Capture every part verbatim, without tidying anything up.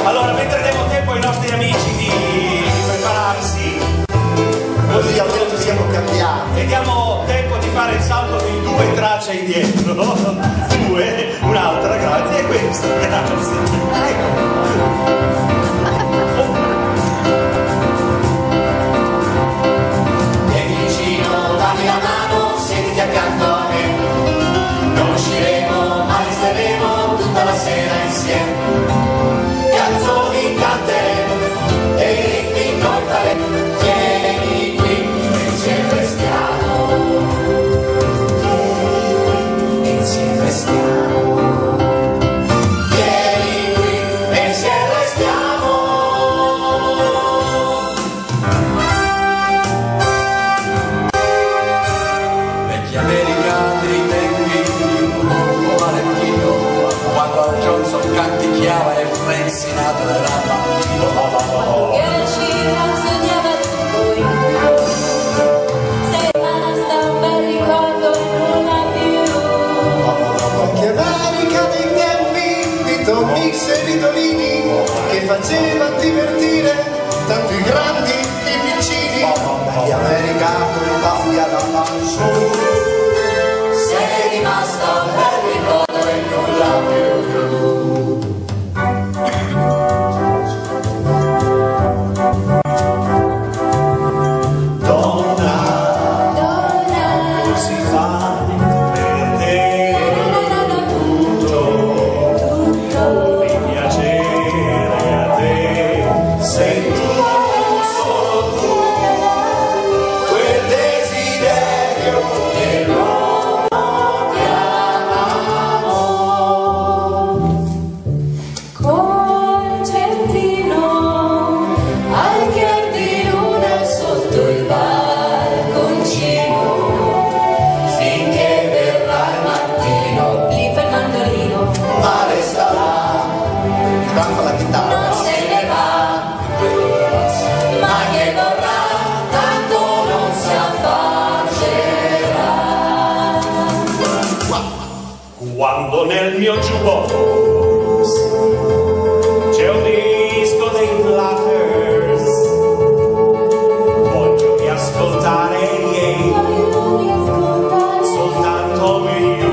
Allora, mentre diamo tempo ai nostri amici di prepararsi, così almeno ci siamo cambiati. e diamo tempo di fare il salto di due tracce indietro. Due, un'altra, grazie, e questo, grazie. Ecco. Accanto a me, non usciremo ma resteremo tutta la sera insieme, canzoni canteremo e i ritmi noi faremo, vieni qui insieme restiamo, vieni qui insieme restiamo, vieni qui insieme restiamo. Vecchi americani dei tempi di un Valentino, quando Al Johnson canticchiava e Frank Sinatra era bambino. Che Cina sognava tutto in più, sei rimasta un bel ricordo e non ha più. Che America dei tempi di Tom Mix e Vitolini, che faceva divertire tanto i grandi e i piccini. Dagli America con baffi alla pancia, Sei rimasta un bel ricordo e nulla più. Donna, si fa per te tutto, mi piacere a te, sei tu, solo tu, Quel desiderio che l'uomo chiama amore. Concertino al chiar di luna sotto il balconcino, Finché verrà il mattino, lì fa il mandolino, ma resta là, fa la chitarra. non se ne va, ma che vorrà, tanto non si affaccerà. quando nel mio jukebox c'è un disco dei Platters, voglio riascoltare ieri voglio riascoltare, soltanto io.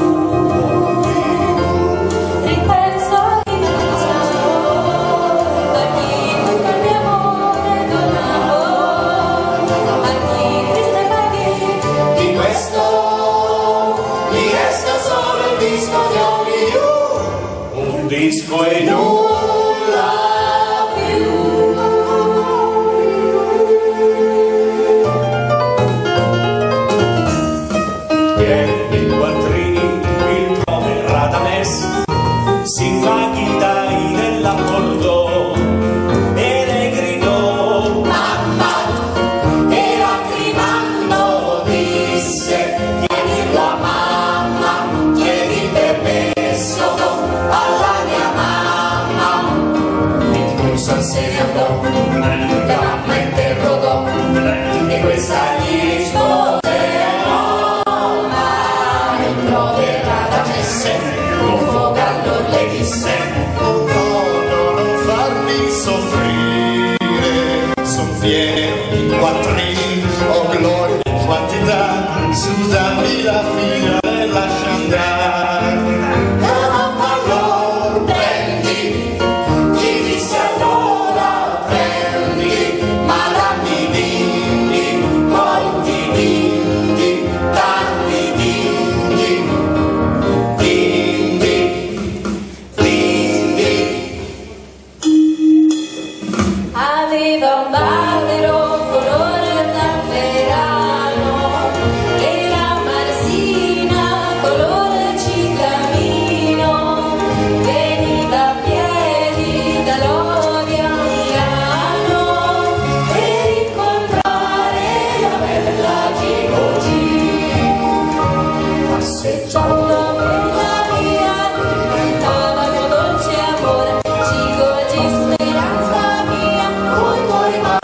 ripenso di amore, a chi tocca il mio amore donavo, a chi triste paghi, Di questo mi resta solo il disco di Only You, Un disco e nulla. nulla più. Vieni quattrini, il nome Radames, si infaghi dai dell'accordo e le gridò. Mamma, e lacrimando disse, chiedi la mamma, chiedi permesso alla mia mamma. Nicholson se ne andò, la mamma interrogò, e questa gli rispose no, ma entrò terra da messe, con fuoco allora le disse, Oh no, non farmi soffrire, son pieni i quattrini, oh gloria in quantità, scusami la figlia e lascia andare. allora prendi, gli disse allora prendi, ma dammi dindi, molti dindi, tanti dindi, dindi, dindi. aveva un barbero colore zafferano, era marsina colore ciclamino, veniva a piedi da Lodi a Milano per incontrare la bella Gigi. Passeggiando per la via diventava mio dolce amore, Gigo e speranza mia, poi poi ma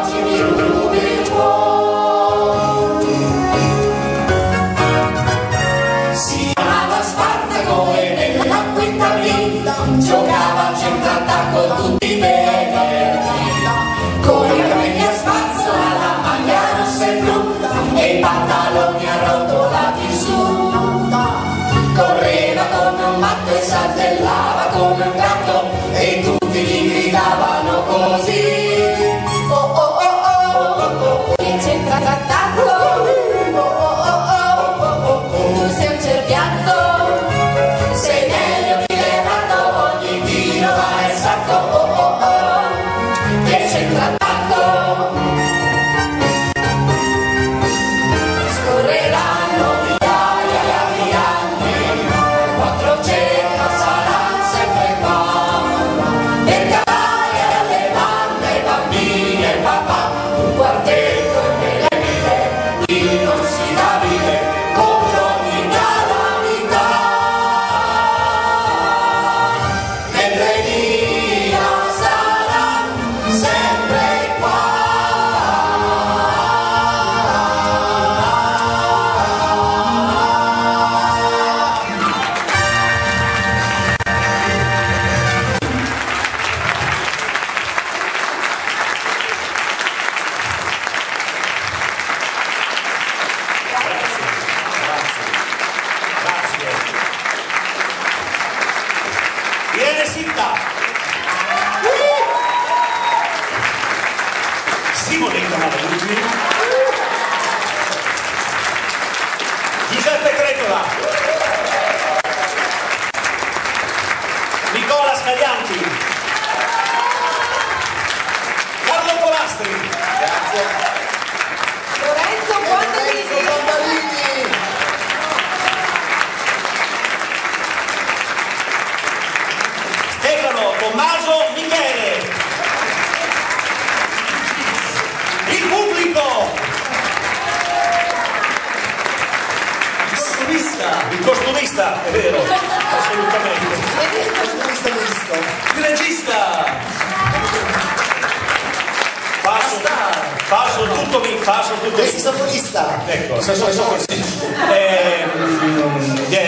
tutti i venerdì, con i capelli a spazzola, la maglia rossa e blu e i pantaloni arrotolati su. Correva come un matto e saltellava come un gatto e tutti gli gridavano così. Oh oh oh oh oh oh, che c'entra trattato? Oh oh oh oh oh oh, tu sei un cerbiatto, sei meglio di Leonardo, ogni tiro va il sacco. Oh oh oh, che c'entra trattato? Scorreranno migliaia di anni, quattrocento saranno sempre qua, per dare alle mamme, ai bambini e papà, un quartetto indelebile di inossidabile contro ogni calamità. Mentre via saranno sempre qua. Grazie. Irene Sitta. Simonetta Malaguzzi. Giuseppe Tretola. Nicola Scaglianti. Carlo Polastri. Lorenzo Lorenzo Bambalini. Stefano Tommaso Michele. Il pubblico. Il costumista. Il costumista, è vero, assolutamente. Il costumista misto. Il regista. Falso, falso tutto mi, falso tutto Il mi. sassofonista. Ecco, sassofonista. Ehm,